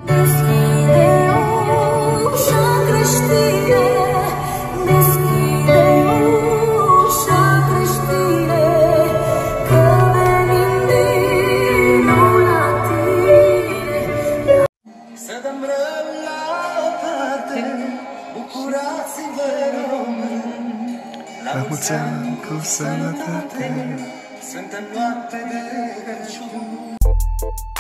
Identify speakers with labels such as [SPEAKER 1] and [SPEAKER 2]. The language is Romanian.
[SPEAKER 1] La mulți ani cu sănătate, Sfântă noapte de Crăciun.